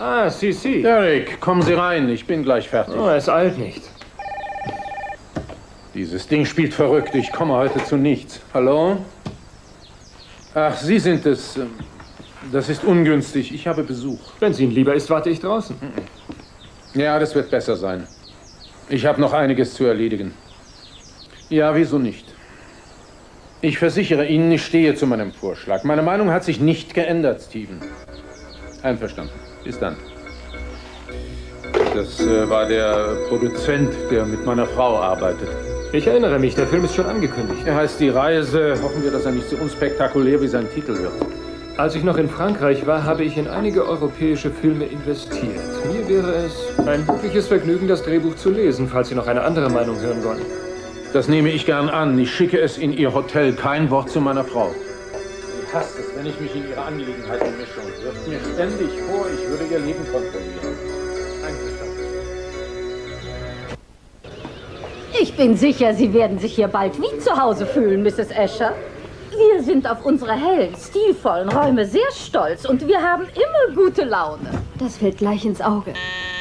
Ah, Sie. Derek, kommen Sie rein. Ich bin gleich fertig. Oh, es eilt nicht. Dieses Ding spielt verrückt. Ich komme heute zu nichts. Hallo? Ach, Sie sind es. Das ist ungünstig. Ich habe Besuch. Wenn es Ihnen lieber ist, warte ich draußen. Ja, das wird besser sein. Ich habe noch einiges zu erledigen. Ja, wieso nicht? Ich versichere Ihnen, ich stehe zu meinem Vorschlag. Meine Meinung hat sich nicht geändert, Steven. Einverstanden. Bis dann. Das war der Produzent, der mit meiner Frau arbeitet. Ich erinnere mich, der Film ist schon angekündigt. Er heißt Die Reise. Hoffen wir, dass er nicht so unspektakulär wie sein Titel wird. Als ich noch in Frankreich war, habe ich in einige europäische Filme investiert. Mir wäre es ein wirkliches Vergnügen, das Drehbuch zu lesen, falls Sie noch eine andere Meinung hören wollen. Das nehme ich gern an. Ich schicke es in Ihr Hotel. Kein Wort zu meiner Frau. Sie hasst es, wenn ich mich in ihre Angelegenheiten mische und wirft mir ständig vor, ich würde ihr Leben kontrollieren. Einverstanden. Ich bin sicher, Sie werden sich hier bald wie zu Hause fühlen, Mrs. Escher. Wir sind auf unsere hellen, stilvollen Räume sehr stolz und wir haben immer gute Laune. Das fällt gleich ins Auge.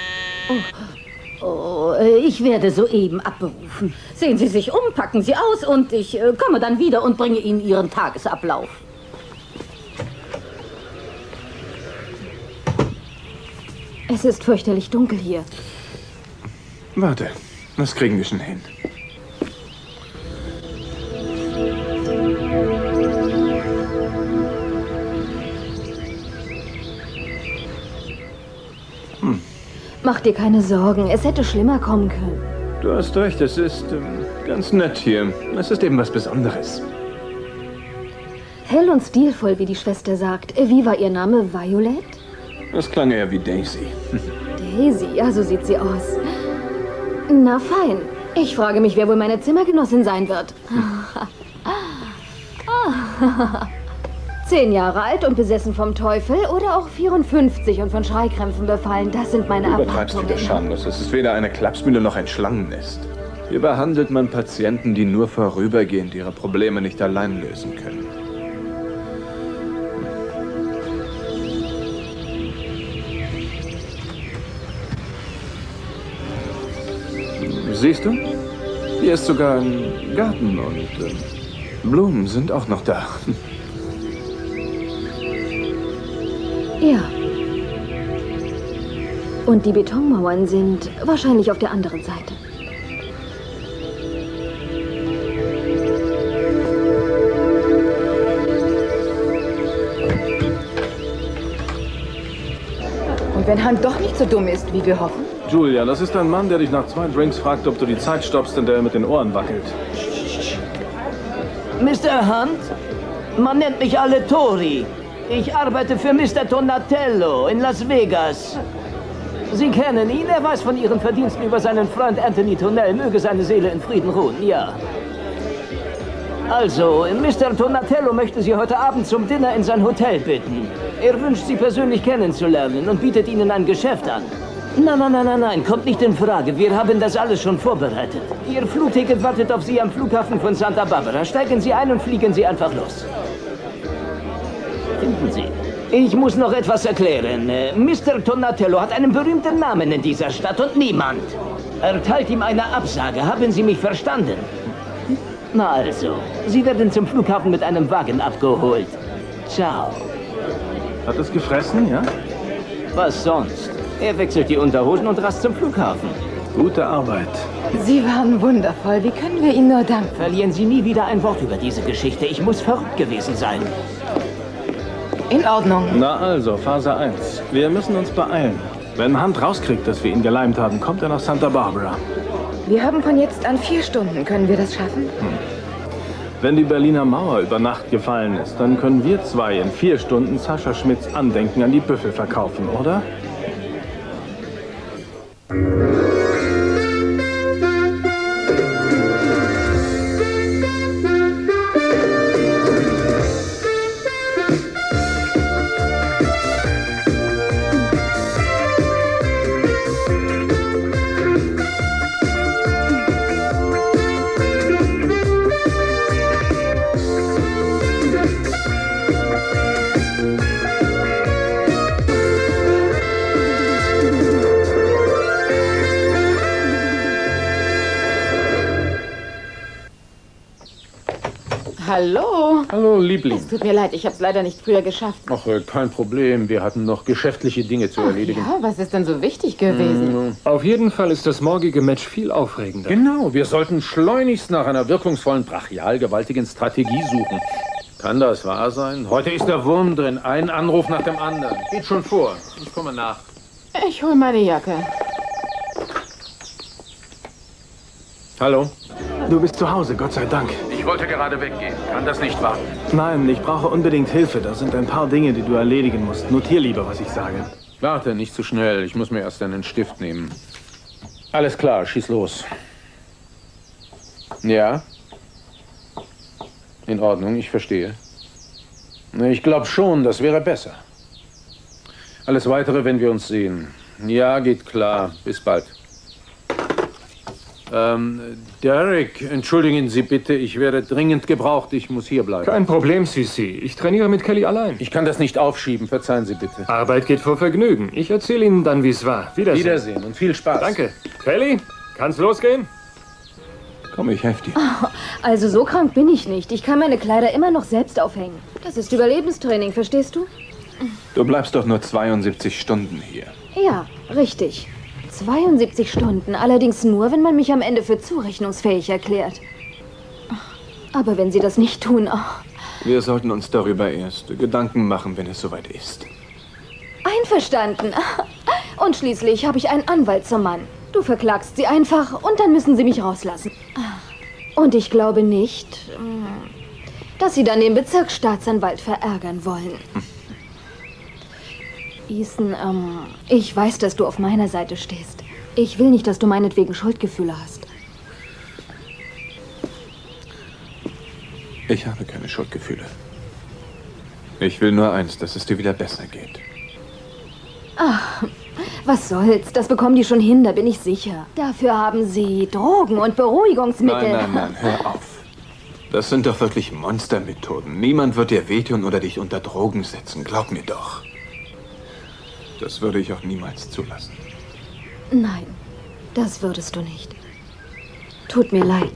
Oh, ich werde soeben abberufen. Sehen Sie sich um, packen Sie aus und ich komme dann wieder und bringe Ihnen Ihren Tagesablauf. Es ist fürchterlich dunkel hier. Warte, das kriegen wir schon hin. Mach dir keine Sorgen, es hätte schlimmer kommen können. Du hast recht, es ist ganz nett hier. Es ist eben was Besonderes. Hell und stilvoll, wie die Schwester sagt. Wie war ihr Name? Violet? Das klang eher wie Daisy. Daisy, ja, so sieht sie aus. Na fein. Ich frage mich, wer wohl meine Zimmergenossin sein wird. 10 Jahre alt und besessen vom Teufel oder auch 54 und von Schreikrämpfen befallen. Das sind meine Du übertreibst Erwartungen. wieder schamlos. Es ist weder eine Klapsmühle noch ein Schlangennest. Hier behandelt man Patienten, die nur vorübergehend ihre Probleme nicht allein lösen können. Siehst du? Hier ist sogar ein Garten und Blumen sind auch noch da. Ja. Und die Betonmauern sind wahrscheinlich auf der anderen Seite. Und wenn Hank doch nicht so dumm ist, wie wir hoffen? Julia, das ist ein Mann, der dich nach 2 Drinks fragt, ob du die Zeit stoppst, in der er mit den Ohren wackelt. Mr. Hunt? Man nennt mich alle Tori. Ich arbeite für Mr. Donatello in Las Vegas. Sie kennen ihn, er weiß von Ihren Verdiensten über seinen Freund Anthony Tonnell, möge seine Seele in Frieden ruhen, ja. Also, Mr. Donatello möchte Sie heute Abend zum Dinner in sein Hotel bitten. Er wünscht, Sie persönlich kennenzulernen und bietet Ihnen ein Geschäft an. Nein, kommt nicht in Frage. Wir haben das alles schon vorbereitet. Ihr Flugticket wartet auf Sie am Flughafen von Santa Barbara. Steigen Sie ein und fliegen Sie einfach los. Finden Sie. Ich muss noch etwas erklären. Mr. Donatello hat einen berühmten Namen in dieser Stadt und niemand erteilt ihm eine Absage. Haben Sie mich verstanden? Na also, Sie werden zum Flughafen mit einem Wagen abgeholt. Ciao. Hat es gefressen, ja? Was sonst? Er wechselt die Unterhosen und rast zum Flughafen. Gute Arbeit. Sie waren wundervoll. Wie können wir Ihnen nur danken? Verlieren Sie nie wieder ein Wort über diese Geschichte. Ich muss verrückt gewesen sein. In Ordnung. Na also, Phase 1. Wir müssen uns beeilen. Wenn Hunt rauskriegt, dass wir ihn geleimt haben, kommt er nach Santa Barbara. Wir haben von jetzt an 4 Stunden. Können wir das schaffen? Wenn die Berliner Mauer über Nacht gefallen ist, dann können wir 2 in 4 Stunden Sascha Schmidts Andenken an die Büffel verkaufen, oder? hallo. Hallo, Liebling. Es tut mir leid, ich habe es leider nicht früher geschafft. Ach, kein Problem. Wir hatten noch geschäftliche Dinge zu erledigen. Ja, was ist denn so wichtig gewesen? Auf jeden Fall ist das morgige Match viel aufregender. Genau, wir sollten schleunigst nach einer wirkungsvollen, brachial gewaltigen Strategie suchen. Kann das wahr sein? Heute ist der Wurm drin. Ein Anruf nach dem anderen. Geht schon vor. Ich komme nach. Ich hol meine Jacke. Hallo? Du bist zu Hause, Gott sei Dank. Ich wollte gerade weggehen. Kann das nicht warten? Nein, ich brauche unbedingt Hilfe. Da sind ein paar Dinge, die du erledigen musst. Notier lieber, was ich sage. Warte, nicht zu schnell. Ich muss mir erst einen Stift nehmen. Alles klar, schieß los. Ja? In Ordnung, ich verstehe. Ich glaube schon, das wäre besser. Alles Weitere, wenn wir uns sehen. Ja, geht klar. Bis bald. Derek, entschuldigen Sie bitte, ich werde dringend gebraucht. Ich muss hier bleiben. Kein Problem, CC. Ich trainiere mit Kelly allein. Ich kann das nicht aufschieben. Verzeihen Sie bitte. Arbeit geht vor Vergnügen. Ich erzähle Ihnen dann, wie es war. Wiedersehen. Wiedersehen und viel Spaß. Danke. Kelly, kann's losgehen? Komm, ich helfe dir. Also so krank bin ich nicht. Ich kann meine Kleider immer noch selbst aufhängen. Das ist Überlebenstraining, verstehst du? Du bleibst doch nur 72 Stunden hier. Ja, richtig. 72 Stunden, allerdings nur, wenn man mich am Ende für zurechnungsfähig erklärt. Aber wenn Sie das nicht tun, Wir sollten uns darüber erst Gedanken machen, wenn es soweit ist. einverstanden. Und schließlich habe ich einen Anwalt zum Mann. Du verklagst sie einfach und dann müssen sie mich rauslassen. Und ich glaube nicht, dass sie dann den Bezirksstaatsanwalt verärgern wollen. Ethan, ich weiß, dass du auf meiner Seite stehst. Ich will nicht, dass du meinetwegen Schuldgefühle hast. Ich habe keine Schuldgefühle. Ich will nur eins, dass es dir wieder besser geht. Ach, was soll's? Das bekommen die schon hin, da bin ich sicher. Dafür haben sie Drogen und Beruhigungsmittel. Nein, hör auf. Das sind doch wirklich Monstermethoden. Niemand wird dir wehtun oder dich unter Drogen setzen. Glaub mir doch. Das würde ich auch niemals zulassen. Nein, das würdest du nicht. Tut mir leid.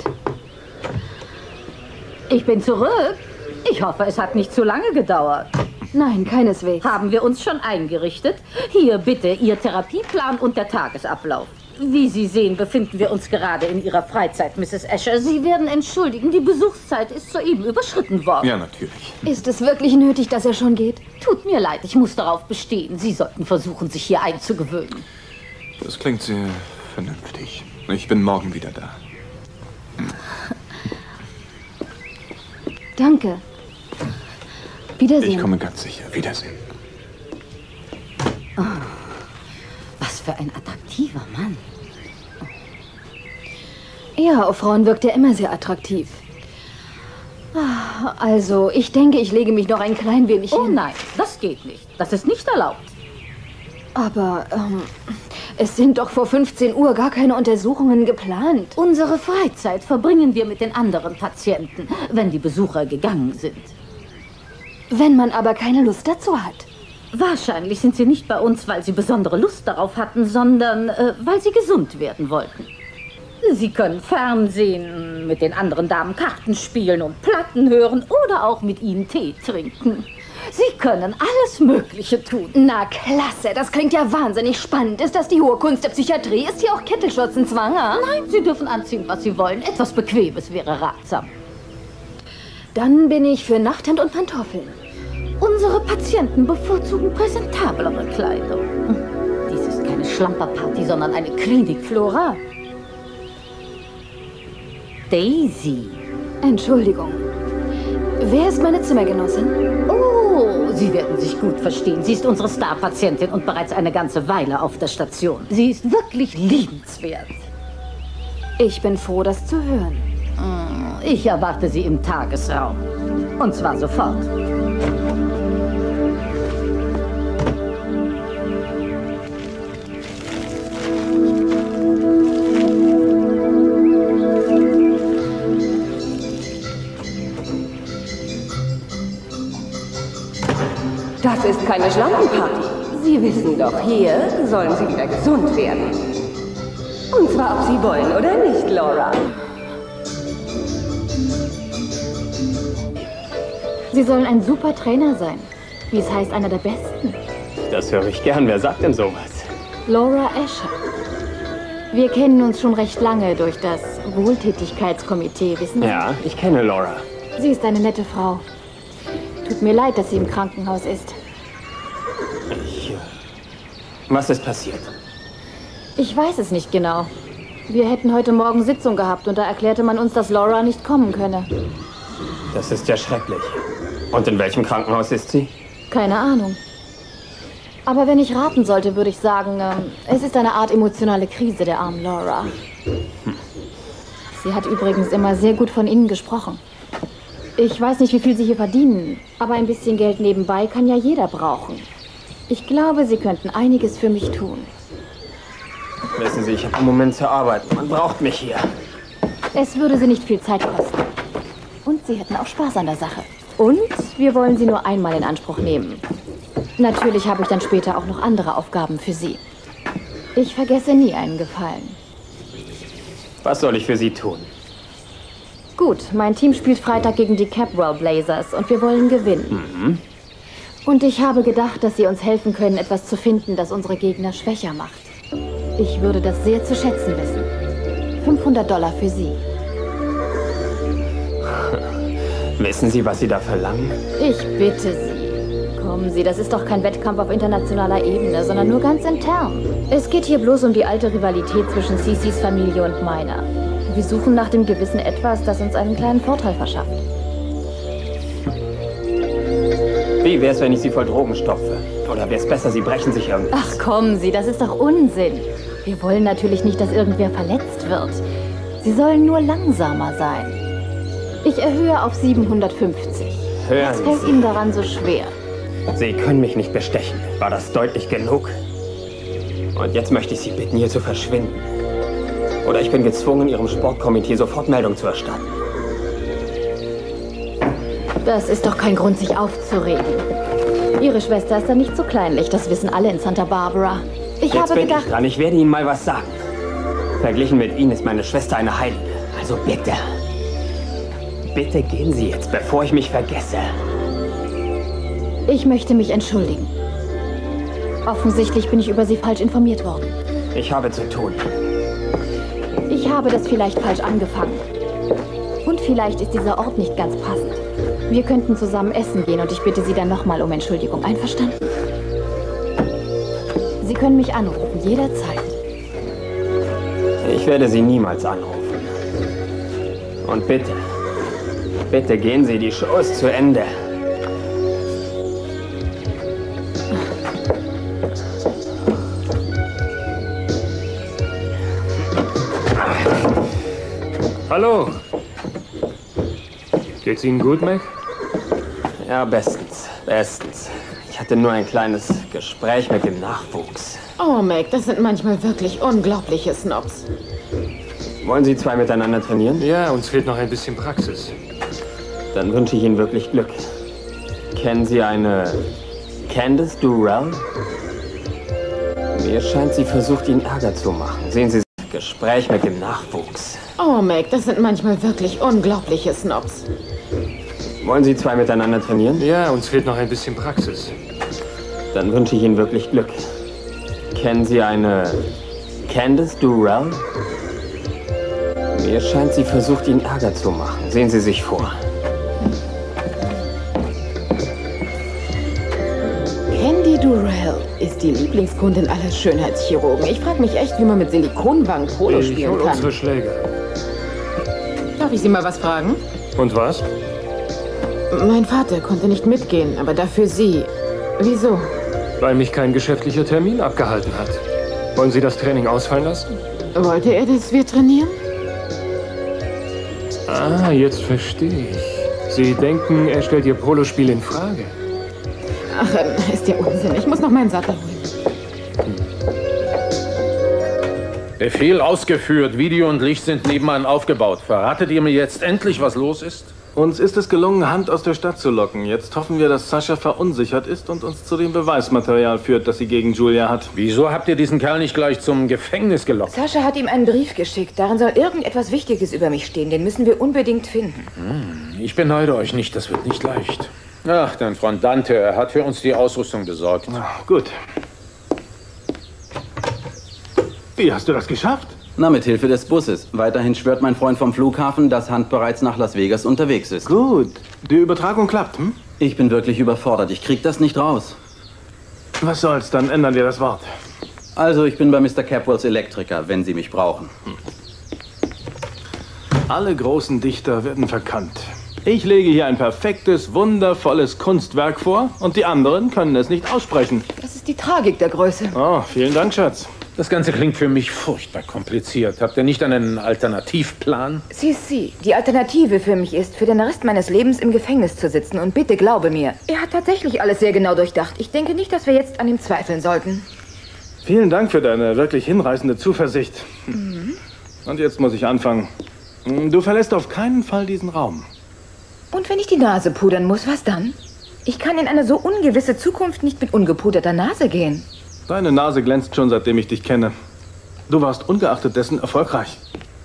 Ich bin zurück. Ich hoffe, es hat nicht zu lange gedauert. Nein, keineswegs. Haben wir uns schon eingerichtet? Hier bitte Ihr Therapieplan und der Tagesablauf. Wie Sie sehen, befinden wir uns gerade in Ihrer Freizeit, Mrs. Escher. Sie werden entschuldigen, die Besuchszeit ist soeben überschritten worden. Ja, natürlich. Ist es wirklich nötig, dass er schon geht? Tut mir leid, ich muss darauf bestehen. Sie sollten versuchen, sich hier einzugewöhnen. Das klingt sehr vernünftig. Ich bin morgen wieder da. Danke. Wiedersehen. Ich komme ganz sicher. Wiedersehen. Oh, was für ein attraktiver Mann. Ja, auf Frauen wirkt er immer sehr attraktiv. Also, ich denke, ich lege mich noch ein klein wenig hin. Oh nein, das geht nicht. Das ist nicht erlaubt. Aber, es sind doch vor 15 Uhr gar keine Untersuchungen geplant. Unsere Freizeit verbringen wir mit den anderen Patienten, wenn die Besucher gegangen sind. Wenn man aber keine Lust dazu hat. Wahrscheinlich sind sie nicht bei uns, weil sie besondere Lust darauf hatten, sondern weil sie gesund werden wollten. Sie können Fernsehen, mit den anderen Damen Karten spielen und Platten hören oder auch mit ihnen Tee trinken. Sie können alles Mögliche tun. Na klasse, das klingt ja wahnsinnig spannend. Ist das die hohe Kunst der Psychiatrie? Ist hier auch Kittelschürzenzwang? Nein, Sie dürfen anziehen, was Sie wollen. Etwas Bequemes wäre ratsam. Dann bin ich für Nachthemd und Pantoffeln. Unsere Patienten bevorzugen präsentablere Kleidung. Dies ist keine Schlamperparty, sondern eine Klinik. Flora. Daisy. Entschuldigung. Wer ist meine Zimmergenossin? Oh, Sie werden sich gut verstehen. Sie ist unsere Star-Patientin und bereits eine ganze Weile auf der Station. Sie ist wirklich liebenswert. Ich bin froh, das zu hören. Ich erwarte Sie im Tagesraum. Und zwar sofort. Das ist keine Schlampenparty. Sie wissen doch, hier sollen Sie wieder gesund werden. Und zwar, ob Sie wollen oder nicht, Laura. Sie sollen ein super Trainer sein. Wie es heißt, einer der Besten. Das höre ich gern. Wer sagt denn sowas? Laura Escher. Wir kennen uns schon recht lange durch das Wohltätigkeitskomitee, wissen Sie? Ja, ich kenne Laura. Sie ist eine nette Frau. Tut mir leid, dass sie im Krankenhaus ist. Was ist passiert? Ich weiß es nicht genau. Wir hätten heute Morgen Sitzung gehabt und da erklärte man uns, dass Laura nicht kommen könne. Das ist ja schrecklich. Und in welchem Krankenhaus ist sie? Keine Ahnung. Aber wenn ich raten sollte, würde ich sagen, es ist eine Art emotionale Krise der armen Laura. Sie hat übrigens immer sehr gut von Ihnen gesprochen. Ich weiß nicht, wie viel Sie hier verdienen, aber ein bisschen Geld nebenbei kann ja jeder brauchen. Ich glaube, Sie könnten einiges für mich tun. Wissen Sie, ich habe im Moment zu arbeiten. Man braucht mich hier. Es würde Sie nicht viel Zeit kosten. Und Sie hätten auch Spaß an der Sache. Und wir wollen Sie nur einmal in Anspruch nehmen. Natürlich habe ich dann später auch noch andere Aufgaben für Sie. Ich vergesse nie einen Gefallen. Was soll ich für Sie tun? Gut, mein Team spielt Freitag gegen die Capwell Blazers und wir wollen gewinnen. Und ich habe gedacht, dass Sie uns helfen können, etwas zu finden, das unsere Gegner schwächer macht. Ich würde das sehr zu schätzen wissen. $500 für Sie. Wissen Sie, was Sie da verlangen? Ich bitte Sie. Kommen Sie, das ist doch kein Wettkampf auf internationaler Ebene, sondern nur ganz intern. Es geht hier bloß um die alte Rivalität zwischen Cicis Familie und meiner. Wir suchen nach dem gewissen Etwas, das uns einen kleinen Vorteil verschafft. Wie wär's, wenn ich Sie voll Drogen stopfe? Oder wär's besser, Sie brechen sich irgendwas? Ach, kommen Sie, das ist doch Unsinn. Wir wollen natürlich nicht, dass irgendwer verletzt wird. Sie sollen nur langsamer sein. Ich erhöhe auf 750. Was fällt Ihnen daran so schwer? Sie können mich nicht bestechen. War das deutlich genug? Und jetzt möchte ich Sie bitten, hier zu verschwinden. Oder ich bin gezwungen, Ihrem Sportkomitee sofort Meldung zu erstatten. Das ist doch kein Grund, sich aufzuregen. Ihre Schwester ist da nicht so kleinlich, das wissen alle in Santa Barbara. Jetzt bin ich dran, ich werde Ihnen mal was sagen. Verglichen mit Ihnen ist meine Schwester eine Heilige. Also bitte. Bitte gehen Sie jetzt, bevor ich mich vergesse. Ich möchte mich entschuldigen. Offensichtlich bin ich über Sie falsch informiert worden. Ich habe zu tun. Ich habe das vielleicht falsch angefangen. Und vielleicht ist dieser Ort nicht ganz passend. Wir könnten zusammen essen gehen und ich bitte Sie dann nochmal um Entschuldigung. Einverstanden? Sie können mich anrufen, jederzeit. Ich werde Sie niemals anrufen. Und bitte, bitte gehen Sie, die Show ist zu Ende. Hallo. Geht's Ihnen gut, Mac? Ja, bestens. Bestens. Ich hatte nur ein kleines Gespräch mit dem Nachwuchs. Oh, Mac, das sind manchmal wirklich unglaubliche Snobs. Wollen Sie zwei miteinander trainieren? Ja, uns fehlt noch ein bisschen Praxis. Dann wünsche ich Ihnen wirklich Glück. Kennen Sie eine Candice Durrell? Mir scheint, sie versucht, Ihnen Ärger zu machen. Sehen Sie, Gespräch mit dem Nachwuchs. Oh, Mac, das sind manchmal wirklich unglaubliche Snobs. Wollen Sie zwei miteinander trainieren? Ja, uns fehlt noch ein bisschen Praxis. Dann wünsche ich Ihnen wirklich Glück. Kennen Sie eine Candice Durrell? Mir scheint, sie versucht, Ihnen Ärger zu machen. Sehen Sie sich vor. Candy Durrell ist die Lieblingskundin aller Schönheitschirurgen. Ich frage mich echt, wie man mit Silikonwangen Polo spielen kann. Unsere Schläger. Darf ich Sie mal was fragen? Und was? Mein Vater konnte nicht mitgehen, aber dafür Sie. Wieso? Weil mich kein geschäftlicher Termin abgehalten hat. Wollen Sie das Training ausfallen lassen? Wollte er, dass wir trainieren? Ah, jetzt verstehe ich. Sie denken, er stellt Ihr Polospiel in Frage. Ach, ist ja Unsinn. Ich muss noch meinen Sattel holen. Befehl ausgeführt. Video und Licht sind nebenan aufgebaut. Verratet ihr mir jetzt endlich, was los ist? Uns ist es gelungen, Hunt aus der Stadt zu locken. Jetzt hoffen wir, dass Sascha verunsichert ist und uns zu dem Beweismaterial führt, das sie gegen Julia hat. Wieso habt ihr diesen Kerl nicht gleich zum Gefängnis gelockt? Sascha hat ihm einen Brief geschickt. Darin soll irgendetwas Wichtiges über mich stehen. Den müssen wir unbedingt finden. Ich beneide euch nicht, das wird nicht leicht. Ach, dein Freund Dante, er hat für uns die Ausrüstung besorgt. Gut. Wie hast du das geschafft? Na, mit Hilfe des Busses. Weiterhin schwört mein Freund vom Flughafen, dass Hunt bereits nach Las Vegas unterwegs ist. Gut. Die Übertragung klappt, hm? Ich bin wirklich überfordert. Ich krieg das nicht raus. Was soll's, dann ändern wir das Wort. Also, ich bin bei Mr. Capwells Elektriker, wenn Sie mich brauchen. Alle großen Dichter werden verkannt. Ich lege hier ein perfektes, wundervolles Kunstwerk vor und die anderen können es nicht aussprechen. Das ist die Tragik der Größe. Oh, vielen Dank, Schatz. Das Ganze klingt für mich furchtbar kompliziert. Habt ihr nicht einen Alternativplan? Sie. Die Alternative für mich ist, für den Rest meines Lebens im Gefängnis zu sitzen. Und bitte glaube mir, er hat tatsächlich alles sehr genau durchdacht. Ich denke nicht, dass wir jetzt an ihm zweifeln sollten. Vielen Dank für deine wirklich hinreißende Zuversicht. Und jetzt muss ich anfangen. Du verlässt auf keinen Fall diesen Raum. Und wenn ich die Nase pudern muss, was dann? Ich kann in eine so ungewisse Zukunft nicht mit ungepuderter Nase gehen. Deine Nase glänzt schon, seitdem ich dich kenne. Du warst ungeachtet dessen erfolgreich.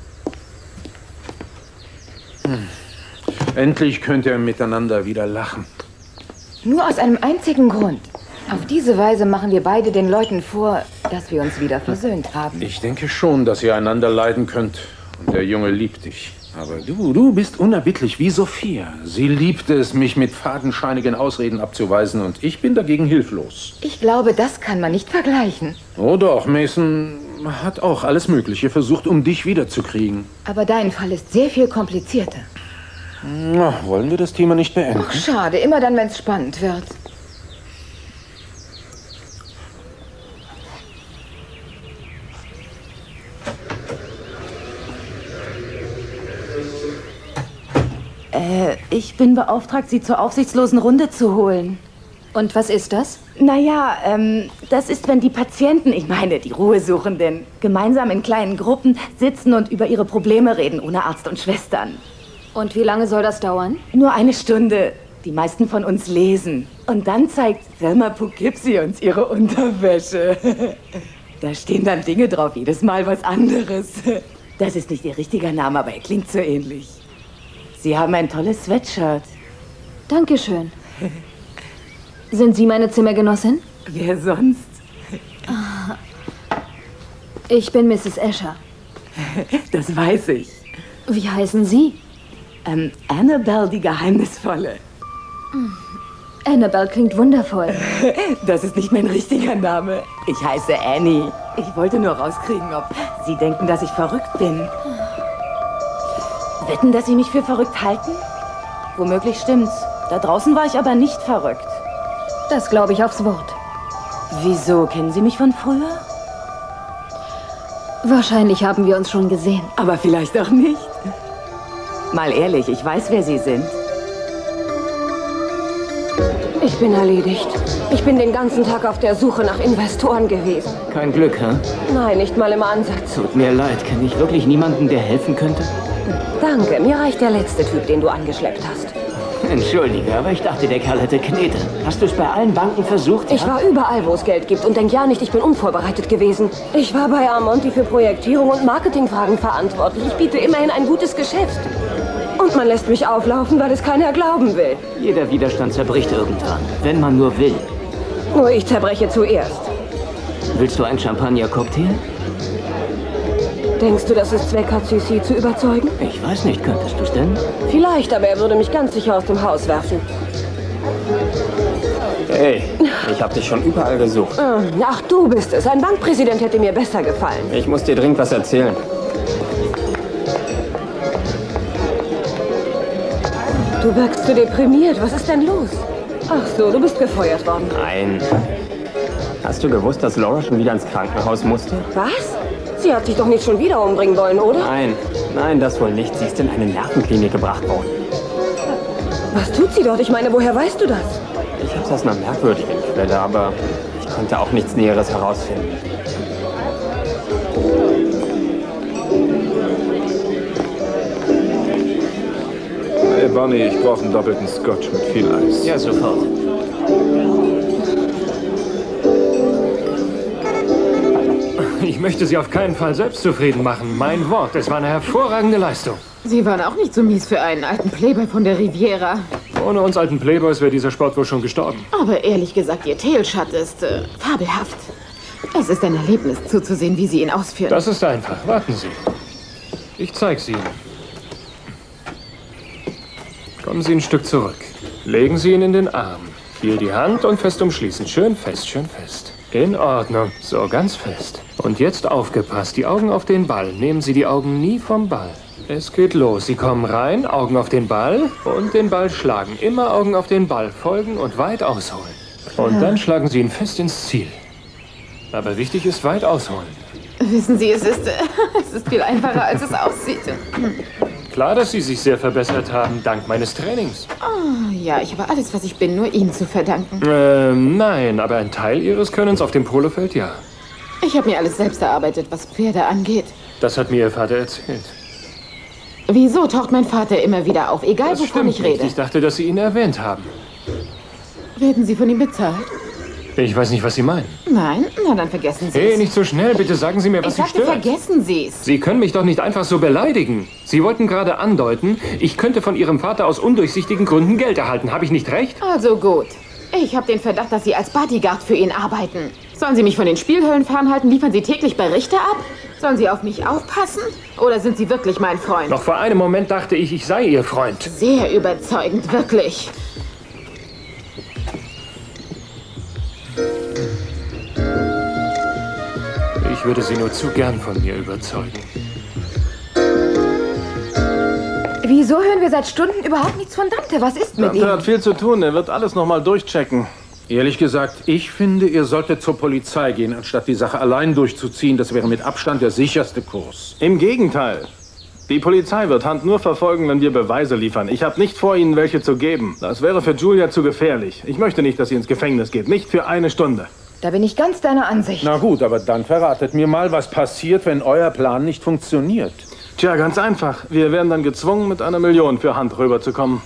Endlich könnt ihr miteinander wieder lachen. Nur aus einem einzigen Grund. Auf diese Weise machen wir beide den Leuten vor, dass wir uns wieder versöhnt haben. Ich denke schon, dass ihr einander leiden könnt. Und der Junge liebt dich. Aber du bist unerbittlich wie Sophia. Sie liebt es, mich mit fadenscheinigen Ausreden abzuweisen und ich bin dagegen hilflos. Ich glaube, das kann man nicht vergleichen. Oh doch, Mason hat auch alles Mögliche versucht, um dich wiederzukriegen. Aber dein Fall ist sehr viel komplizierter. Na, wollen wir das Thema nicht beenden? Ach, schade. Immer dann, wenn es spannend wird. Ich bin beauftragt, Sie zur aufsichtslosen Runde zu holen. Und was ist das? Naja, das ist, wenn die Patienten, ich meine die Ruhesuchenden, gemeinsam in kleinen Gruppen sitzen und über ihre Probleme reden, ohne Arzt und Schwestern. Und wie lange soll das dauern? Nur eine Stunde. Die meisten von uns lesen. Und dann zeigt Thelma Poughkeepsie uns ihre Unterwäsche. Da stehen dann Dinge drauf, jedes Mal was anderes. Das ist nicht ihr richtiger Name, aber er klingt so ähnlich. Sie haben ein tolles Sweatshirt. Dankeschön. Sind Sie meine Zimmergenossin? Wer sonst? Ich bin Mrs. Escher. Das weiß ich. Wie heißen Sie? Annabelle die Geheimnisvolle. Annabelle klingt wundervoll. Das ist nicht mein richtiger Name. Ich heiße Annie. Ich wollte nur rauskriegen, ob Sie denken, dass ich verrückt bin. Wetten, dass Sie mich für verrückt halten? Womöglich stimmt's. Da draußen war ich aber nicht verrückt. Das glaube ich aufs Wort. Wieso? Kennen Sie mich von früher? Wahrscheinlich haben wir uns schon gesehen. Aber vielleicht auch nicht. Mal ehrlich, ich weiß, wer Sie sind. Ich bin erledigt. Ich bin den ganzen Tag auf der Suche nach Investoren gewesen. Kein Glück, hä? Nein, nicht mal im Ansatz. Tut mir leid. Kenne ich wirklich niemanden, der helfen könnte? Danke, mir reicht der letzte Typ, den du angeschleppt hast. Entschuldige, aber ich dachte, der Kerl hätte Knete. Hast du es bei allen Banken versucht? Ich war überall, wo es Geld gibt und denk ja nicht, ich bin unvorbereitet gewesen. Ich war bei Armonti für Projektierung und Marketingfragen verantwortlich. Ich biete immerhin ein gutes Geschäft. Und man lässt mich auflaufen, weil es keiner glauben will. Jeder Widerstand zerbricht irgendwann, wenn man nur will. Nur ich zerbreche zuerst. Willst du einen Champagner-Cocktail? Denkst du, dass es Zweck hat, CC zu überzeugen? Ich weiß nicht, könntest du es denn? Vielleicht, aber er würde mich ganz sicher aus dem Haus werfen. Hey, ich habe dich schon überall gesucht. Ach, du bist es. Ein Bankpräsident hätte mir besser gefallen. Ich muss dir dringend was erzählen. Du wirkst so deprimiert. Was ist denn los? Ach so, du bist gefeuert worden. Nein. Hast du gewusst, dass Laura schon wieder ins Krankenhaus musste? Was? Sie hat sich doch nicht schon wieder umbringen wollen, oder? Nein, das wohl nicht. Sie ist in eine Nervenklinik gebracht worden. Was tut sie dort? Ich meine, woher weißt du das? Ich hab's aus einer merkwürdigen Quelle, aber ich konnte auch nichts Näheres herausfinden. Hey Bonnie, ich brauche einen doppelten Scotch mit viel Eis. Ja, sofort. Ich möchte Sie auf keinen Fall selbstzufrieden machen. Mein Wort, es war eine hervorragende Leistung. Sie waren auch nicht so mies für einen alten Playboy von der Riviera. Ohne uns alten Playboys wäre dieser Sport wohl schon gestorben. Aber ehrlich gesagt, Ihr Tailshot ist fabelhaft. Es ist ein Erlebnis zuzusehen, wie Sie ihn ausführen. Das ist einfach. Warten Sie. Ich zeig's Ihnen. Kommen Sie ein Stück zurück. Legen Sie ihn in den Arm. Hier die Hand und fest umschließen. Schön fest, schön fest. In Ordnung. So, ganz fest. Und jetzt aufgepasst. Die Augen auf den Ball. Nehmen Sie die Augen nie vom Ball. Es geht los. Sie kommen rein, Augen auf den Ball und den Ball schlagen. Immer Augen auf den Ball folgen und weit ausholen. Und dann schlagen Sie ihn fest ins Ziel. Aber wichtig ist weit ausholen. Wissen Sie, es ist viel einfacher, als es aussieht. Klar, dass Sie sich sehr verbessert haben, dank meines Trainings. Oh, ja, ich habe alles, was ich bin, nur Ihnen zu verdanken. Nein, aber ein Teil Ihres Könnens auf dem Polofeld, ja. Ich habe mir alles selbst erarbeitet, was Pferde angeht. Das hat mir Ihr Vater erzählt. Wieso taucht mein Vater immer wieder auf, egal wovon ich rede? Ich dachte, dass Sie ihn erwähnt haben. Werden Sie von ihm bezahlt? Ich weiß nicht, was Sie meinen. Nein? Na, dann vergessen Sie es. Hey, nicht so schnell. Bitte sagen Sie mir, was Sie stört. Vergessen Sie es. Sie können mich doch nicht einfach so beleidigen. Sie wollten gerade andeuten, ich könnte von Ihrem Vater aus undurchsichtigen Gründen Geld erhalten. Habe ich nicht recht? Also gut. Ich habe den Verdacht, dass Sie als Bodyguard für ihn arbeiten. Sollen Sie mich von den Spielhöllen fernhalten? Liefern Sie täglich Berichte ab? Sollen Sie auf mich aufpassen? Oder sind Sie wirklich mein Freund? Noch vor einem Moment dachte ich sei Ihr Freund. Sehr überzeugend, wirklich. Ich würde Sie nur zu gern von mir überzeugen. Wieso hören wir seit Stunden überhaupt nichts von Dante? Was ist mit ihm? Dante hat viel zu tun. Er wird alles noch mal durchchecken. Ehrlich gesagt, ich finde, ihr solltet zur Polizei gehen, anstatt die Sache allein durchzuziehen. Das wäre mit Abstand der sicherste Kurs. Im Gegenteil. Die Polizei wird Hunt nur verfolgen, wenn wir Beweise liefern. Ich habe nicht vor, Ihnen welche zu geben. Das wäre für Julia zu gefährlich. Ich möchte nicht, dass sie ins Gefängnis geht. Nicht für eine Stunde. Da bin ich ganz deiner Ansicht. Na gut, aber dann verratet mir mal, was passiert, wenn euer Plan nicht funktioniert. Tja, ganz einfach. Wir werden dann gezwungen, mit 1 Million für Hunt rüberzukommen.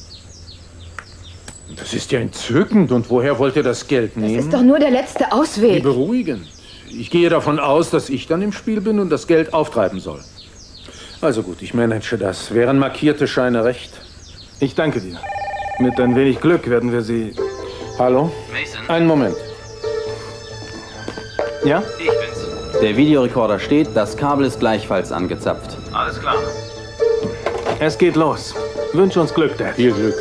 Das ist ja entzückend. Und woher wollt ihr das Geld nehmen? Das ist doch nur der letzte Ausweg. Wie beruhigend. Ich gehe davon aus, dass ich dann im Spiel bin und das Geld auftreiben soll. Also gut, ich manage das. Wären markierte Scheine recht? Ich danke dir. Mit ein wenig Glück werden wir sie... Hallo? Mason. Einen Moment. Ja? Ich bin's. Der Videorekorder steht, das Kabel ist gleichfalls angezapft. Alles klar. Es geht los. Wünsche uns Glück, Dad. Viel Glück.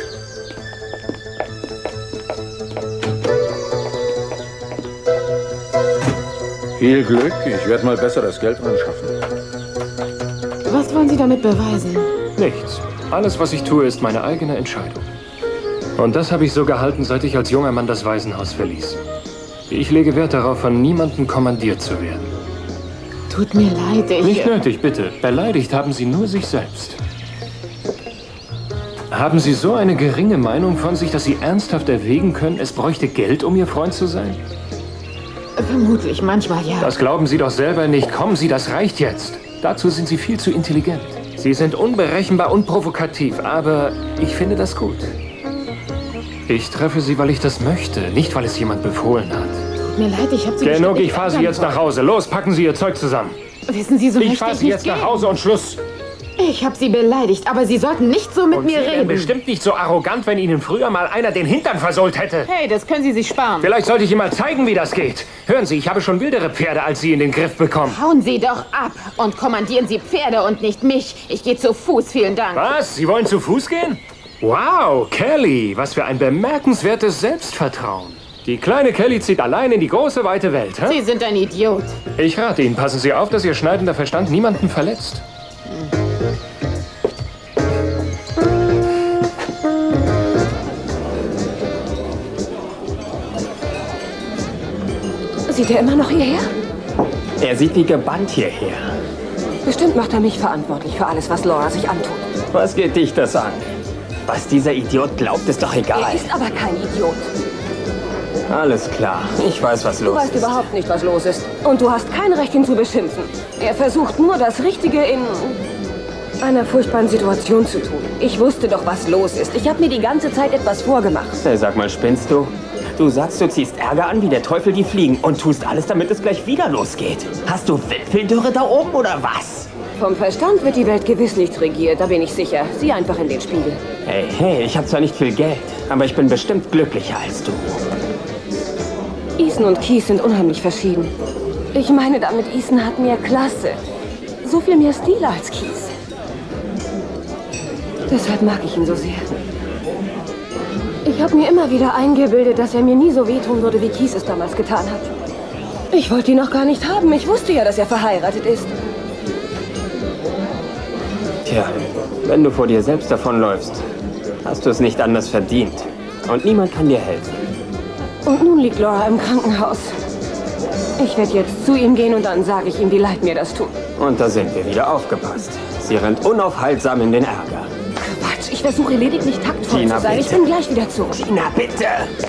Viel Glück. Ich werde mal besser das Geld reinschaffen. Was wollen Sie damit beweisen? Nichts. Alles, was ich tue, ist meine eigene Entscheidung. Und das habe ich so gehalten, seit ich als junger Mann das Waisenhaus verließ. Ich lege Wert darauf, von niemandem kommandiert zu werden. Tut mir leid, Nicht nötig, bitte. Beleidigt haben Sie nur sich selbst. Haben Sie so eine geringe Meinung von sich, dass Sie ernsthaft erwägen können, es bräuchte Geld, um Ihr Freund zu sein? Vermutlich, manchmal ja. Das glauben Sie doch selber nicht. Kommen Sie, das reicht jetzt. Dazu sind Sie viel zu intelligent. Sie sind unberechenbar und provokativ, aber ich finde das gut. Ich treffe Sie, weil ich das möchte, nicht weil es jemand befohlen hat. Tut mir leid, ich habe Sie... Genug, ich fahre Sie jetzt nach Hause. Los, packen Sie Ihr Zeug zusammen. Wissen Sie, so Ich möchte fahre ich Sie nicht jetzt nach gehen. Hause und Schluss. Ich habe Sie beleidigt, aber Sie sollten nicht so mit Und mir Sie wären reden. bestimmt nicht so arrogant, wenn Ihnen früher mal einer den Hintern versohlt hätte. Hey, das können Sie sich sparen. Vielleicht sollte ich Ihnen mal zeigen, wie das geht. Hören Sie, ich habe schon wildere Pferde als Sie in den Griff bekommen. Hauen Sie doch ab und kommandieren Sie Pferde und nicht mich. Ich gehe zu Fuß, vielen Dank. Was? Sie wollen zu Fuß gehen? Wow, Kelly, was für ein bemerkenswertes Selbstvertrauen. Die kleine Kelly zieht allein in die große, weite Welt, hä? Sie sind ein Idiot. Ich rate Ihnen, passen Sie auf, dass Ihr schneidender Verstand niemanden verletzt. Sieht er immer noch hierher? Er sieht wie gebannt hierher. Bestimmt macht er mich verantwortlich für alles, was Laura sich antut. Was geht dich das an? Was dieser Idiot glaubt, ist doch egal. Er ist aber kein Idiot. Alles klar. Ich weiß, was Du los weißt ist. überhaupt nicht, was los ist. Und du hast kein Recht, ihn zu beschimpfen. Er versucht nur, das Richtige in einer furchtbaren Situation zu tun. Ich wusste doch, was los ist. Ich habe mir die ganze Zeit etwas vorgemacht. Hey, sag mal, spinnst du? Du sagst, du ziehst Ärger an wie der Teufel die Fliegen und tust alles, damit es gleich wieder losgeht. Hast du Wipfeldürre da oben oder was? Vom Verstand wird die Welt gewiss nicht regiert, da bin ich sicher. Sieh einfach in den Spiegel. Hey, ich habe zwar nicht viel Geld, aber ich bin bestimmt glücklicher als du. Ethan und Keith sind unheimlich verschieden. Ich meine damit, Ethan hat mehr Klasse. So viel mehr Stil als Keith. Deshalb mag ich ihn so sehr. Ich habe mir immer wieder eingebildet, dass er mir nie so wehtun würde, wie Keith es damals getan hat. Ich wollte ihn noch gar nicht haben. Ich wusste ja, dass er verheiratet ist. Tja, wenn du vor dir selbst davonläufst, hast du es nicht anders verdient. Und niemand kann dir helfen. Und nun liegt Laura im Krankenhaus. Ich werde jetzt zu ihm gehen und dann sage ich ihm, wie leid mir das tut. Und da sind wir wieder aufgepasst. Sie rennt unaufhaltsam in den Ärger. Quatsch, ich versuche lediglich taktvoll Tina, zu sein. bitte. Ich bin gleich wieder zurück. Tina, bitte!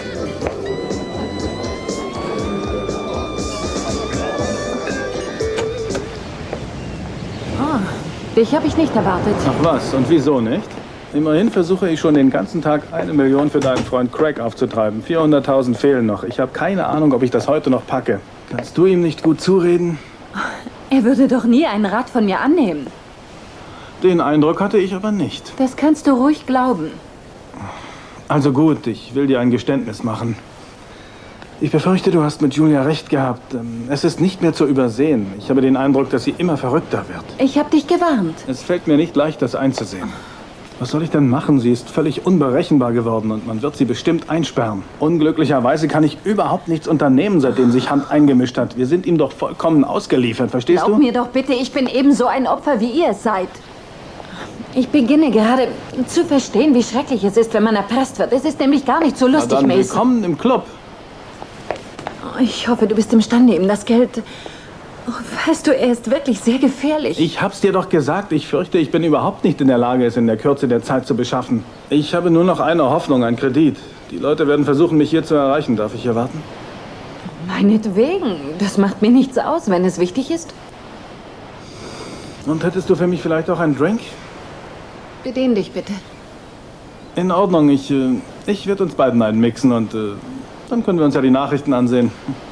Dich habe ich nicht erwartet. Ach was, und wieso nicht? Immerhin versuche ich schon den ganzen Tag 1 Million für deinen Freund Craig aufzutreiben. 400.000 fehlen noch. Ich habe keine Ahnung, ob ich das heute noch packe. Kannst du ihm nicht gut zureden? Er würde doch nie einen Rat von mir annehmen. Den Eindruck hatte ich aber nicht. Das kannst du ruhig glauben. Also gut, ich will dir ein Geständnis machen. Ich befürchte, du hast mit Julia recht gehabt. Es ist nicht mehr zu übersehen. Ich habe den Eindruck, dass sie immer verrückter wird. Ich habe dich gewarnt. Es fällt mir nicht leicht, das einzusehen. Was soll ich denn machen? Sie ist völlig unberechenbar geworden und man wird sie bestimmt einsperren. Unglücklicherweise kann ich überhaupt nichts unternehmen, seitdem sich Hunt eingemischt hat. Wir sind ihm doch vollkommen ausgeliefert, verstehst du? Glaub mir doch bitte, ich bin ebenso ein Opfer, wie ihr es seid. Ich beginne gerade zu verstehen, wie schrecklich es ist, wenn man erpresst wird. Es ist nämlich gar nicht so lustig, dann Mason. willkommen im Club. Ich hoffe, du bist imstande, ihm das Geld... Oh, weißt du, er ist wirklich sehr gefährlich. Ich hab's dir doch gesagt. Ich fürchte, ich bin überhaupt nicht in der Lage, es in der Kürze der Zeit zu beschaffen. Ich habe nur noch eine Hoffnung, ein Kredit. Die Leute werden versuchen, mich hier zu erreichen. Darf ich hier warten? Meinetwegen. Das macht mir nichts aus, wenn es wichtig ist. Und hättest du für mich vielleicht auch einen Drink? Bedien dich bitte. In Ordnung. Ich werde uns beiden einen mixen und dann können wir uns ja die Nachrichten ansehen.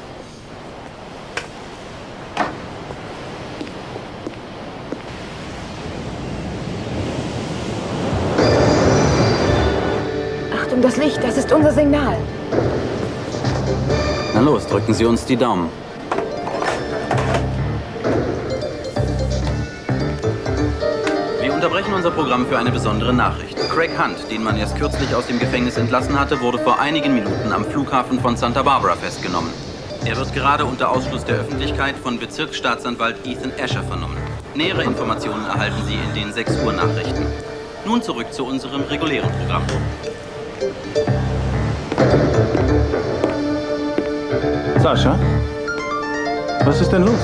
Achtung, das Licht, das ist unser Signal. Na los, drücken Sie uns die Daumen. Wir unterbrechen unser Programm für eine besondere Nachricht. Craig Hunt, den man erst kürzlich aus dem Gefängnis entlassen hatte, wurde vor einigen Minuten am Flughafen von Santa Barbara festgenommen. Er wird gerade unter Ausschluss der Öffentlichkeit von Bezirksstaatsanwalt Ethan Escher vernommen. Nähere Informationen erhalten Sie in den 6 Uhr Nachrichten. Nun zurück zu unserem regulären Programm. Sascha? Was ist denn los?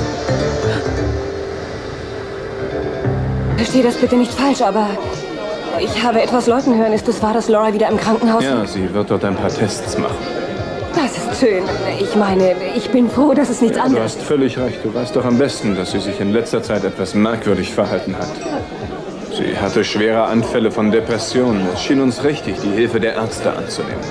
Versteh das bitte nicht falsch, aber ich habe etwas Leuten hören. Ist es wahr, dass Laura wieder im Krankenhaus ist? Ja, sie wird dort ein paar Tests machen. Das ist schön. Ich meine, ich bin froh, dass es nichts Du anderes hast völlig recht. Du weißt doch am besten, dass sie sich in letzter Zeit etwas merkwürdig verhalten hat. Sie hatte schwere Anfälle von Depressionen. Es schien uns richtig, die Hilfe der Ärzte anzunehmen.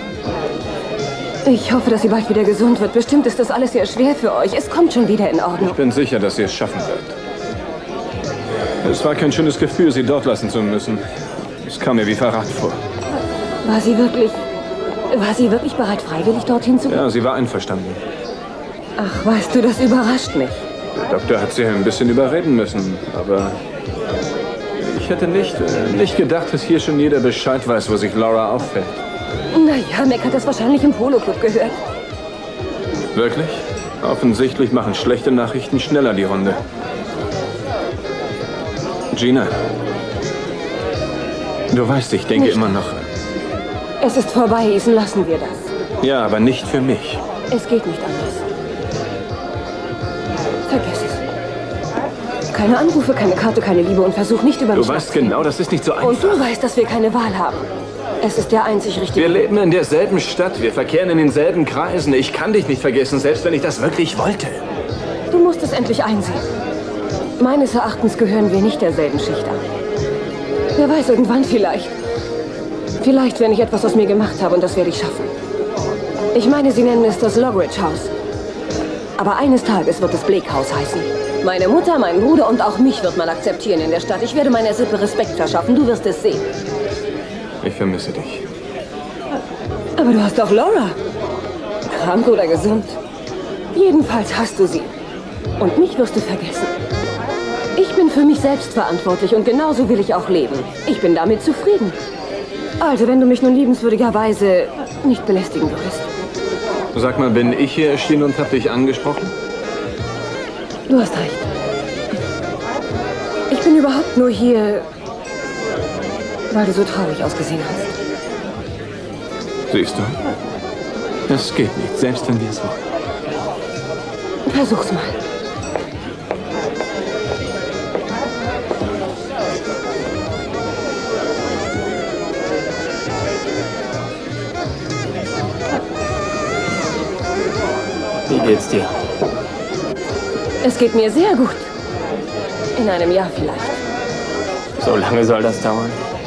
Ich hoffe, dass sie bald wieder gesund wird. Bestimmt ist das alles sehr schwer für euch. Es kommt schon wieder in Ordnung. Ich bin sicher, dass sie es schaffen wird. Es war kein schönes Gefühl, sie dort lassen zu müssen. Es kam mir wie Verrat vor. War sie wirklich bereit, freiwillig dorthin zu gehen? Ja, sie war einverstanden. Ach, weißt du, das überrascht mich. Der Doktor hat sie ein bisschen überreden müssen, aber ich hätte nicht gedacht, dass hier schon jeder Bescheid weiß, wo sich Laura aufhält. Naja, Mac hat das wahrscheinlich im Polo-Club gehört. Wirklich? Offensichtlich machen schlechte Nachrichten schneller die Runde. Gina, du weißt, ich denke immer noch... Es ist vorbei, Ethan, lassen wir das. Ja, aber nicht für mich. Es geht nicht anders. Vergiss es. Keine Anrufe, keine Karte, keine Liebe und versuch nicht über mich Du weißt genau, das ist nicht so einfach. Und du weißt, dass wir keine Wahl haben. Es ist der einzig richtige Wir leben in derselben Stadt, wir verkehren in denselben Kreisen. Ich kann dich nicht vergessen, selbst wenn ich das wirklich wollte. Du musst es endlich einsehen. Meines Erachtens gehören wir nicht derselben Schicht an. Wer weiß, irgendwann vielleicht. Vielleicht, wenn ich etwas aus mir gemacht habe, und das werde ich schaffen. Ich meine, sie nennen es das Logridge House. Aber eines Tages wird es Bleakhouse heißen. Meine Mutter, mein Bruder und auch mich wird man akzeptieren in der Stadt. Ich werde meiner Sippe Respekt verschaffen. Du wirst es sehen. Ich vermisse dich. Aber du hast doch Laura. Krank oder gesund? Jedenfalls hast du sie. Und mich wirst du vergessen. Ich bin für mich selbst verantwortlich und genauso will ich auch leben. Ich bin damit zufrieden. Also, wenn du mich nun liebenswürdigerweise nicht belästigen würdest. Sag mal, bin ich hier erschienen und hab dich angesprochen? Du hast recht. Ich bin überhaupt nur hier, weil du so traurig ausgesehen hast. Siehst du? Es geht nicht, selbst wenn wir es wollen. Versuch's mal. Wie geht's dir? Es geht mir sehr gut. In einem Jahr vielleicht. So lange soll das dauern?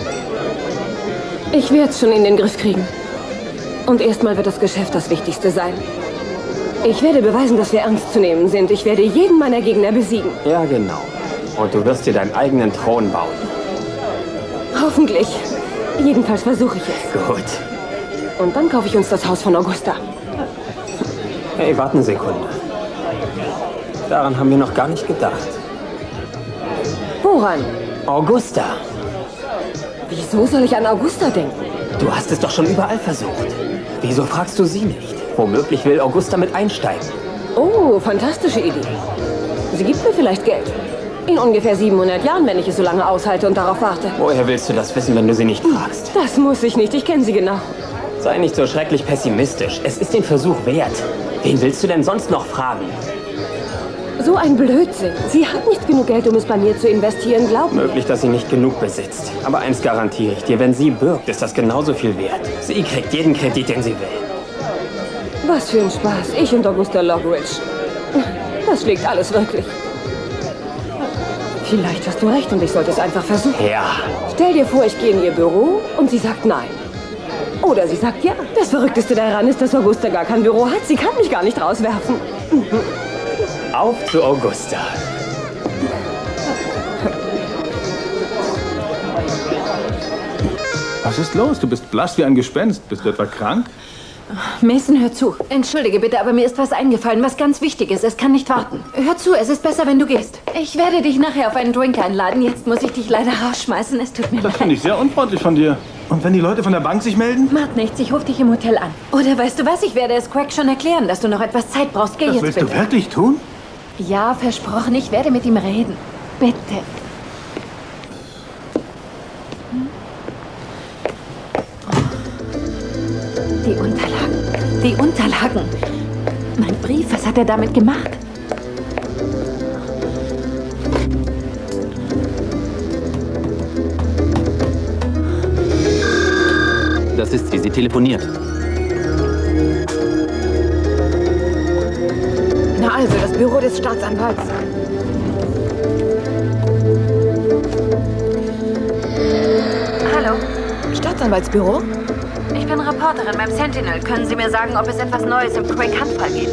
Ich werde es schon in den Griff kriegen. Und erstmal wird das Geschäft das Wichtigste sein. Ich werde beweisen, dass wir ernst zu nehmen sind. Ich werde jeden meiner Gegner besiegen. Ja, genau. Und du wirst dir deinen eigenen Thron bauen. Hoffentlich. Jedenfalls versuche ich es. Gut. Und dann kaufe ich uns das Haus von Augusta. Hey, warte eine Sekunde. Daran haben wir noch gar nicht gedacht. Woran? Augusta. Wieso soll ich an Augusta denken? Du hast es doch schon überall versucht. Wieso fragst du sie nicht? Womöglich will Augusta mit einsteigen. Oh, fantastische Idee. Sie gibt mir vielleicht Geld. In ungefähr 700 Jahren, wenn ich es so lange aushalte und darauf warte. Woher willst du das wissen, wenn du sie nicht fragst? Das muss ich nicht. Ich kenne sie genau. Sei nicht so schrecklich pessimistisch. Es ist den Versuch wert. Wen willst du denn sonst noch fragen? So ein Blödsinn. Sie hat nicht genug Geld, um es bei mir zu investieren, glaub mir. Möglich, dass sie nicht genug besitzt. Aber eins garantiere ich dir, wenn sie bürgt, ist das genauso viel wert. Sie kriegt jeden Kredit, den sie will. Was für ein Spaß. Ich und Augusta Lockridge. Das schlägt alles wirklich. Vielleicht hast du recht und ich sollte es einfach versuchen. Ja. Stell dir vor, ich gehe in ihr Büro und sie sagt nein. Oder sie sagt ja. Das Verrückteste daran ist, dass Augusta gar kein Büro hat. Sie kann mich gar nicht rauswerfen. Auf zu Augusta. Was ist los? Du bist blass wie ein Gespenst. Bist du etwa krank? Mason, hör zu. Entschuldige bitte, aber mir ist was eingefallen, was ganz wichtig ist. Es kann nicht warten. Hör zu, es ist besser, wenn du gehst. Ich werde dich nachher auf einen Drink einladen. Jetzt muss ich dich leider rausschmeißen. Es tut mir leid. Das finde ich sehr unfreundlich von dir. Und wenn die Leute von der Bank sich melden? Macht nichts, ich rufe dich im Hotel an. Oder weißt du was, ich werde es Craig schon erklären, dass du noch etwas Zeit brauchst. Geh Das jetzt willst bitte. du wirklich tun? Ja, versprochen, ich werde mit ihm reden. Bitte. Die Unterlagen. Die Unterlagen. Mein Brief, was hat er damit gemacht? Das ist sie. Sie telefoniert. Na also, das Büro des Staatsanwalts. Hallo, Staatsanwaltsbüro? ich bin Reporterin beim Sentinel. Können Sie mir sagen, ob es etwas Neues im Craig Hunt-Fall gibt?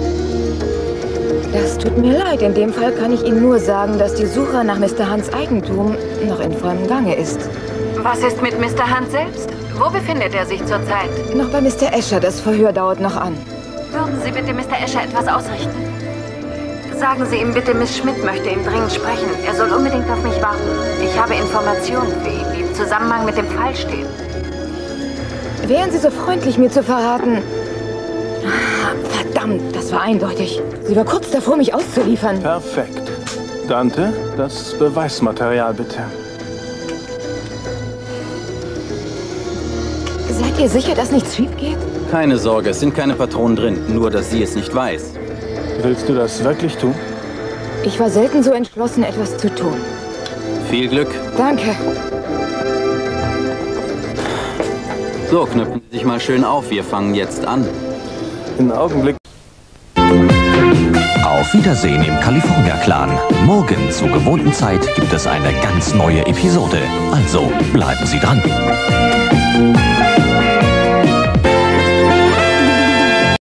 Das tut mir leid. In dem Fall kann ich Ihnen nur sagen, dass die Suche nach Mr. Hunts Eigentum noch in vollem Gange ist. Was ist mit Mr. Hunt selbst? Wo befindet er sich zurzeit? Noch bei Mr. Escher. Das Verhör dauert noch an. Würden Sie bitte Mr. Escher etwas ausrichten? Sagen Sie ihm bitte, Miss Schmidt möchte ihm dringend sprechen. Er soll unbedingt auf mich warten. Ich habe Informationen für ihn, die im Zusammenhang mit dem Fall stehen. Wären Sie so freundlich, mir zu verraten... Verdammt, das war eindeutig. Sie war kurz davor, mich auszuliefern. Perfekt. Dante, das Beweismaterial bitte. Seid ihr sicher, dass nichts schief geht? Keine Sorge, es sind keine Patronen drin. Nur, dass sie es nicht weiß. Willst du das wirklich tun? Ich war selten so entschlossen, etwas zu tun. Viel Glück. Danke. So, knüpfen Sie sich mal schön auf. Wir fangen jetzt an. Einen Augenblick. Auf Wiedersehen im California-Clan. Morgen zur gewohnten Zeit gibt es eine ganz neue Episode. Also bleiben Sie dran.